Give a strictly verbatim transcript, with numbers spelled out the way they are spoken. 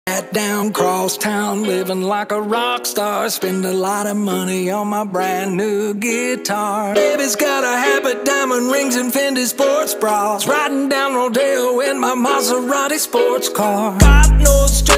Down cross town, living like a rock star. Spend a lot of money on my brand new guitar. Baby's got a habit, diamond rings and Fendi sports bras. Riding down Rodeo in my Maserati sports car. God knows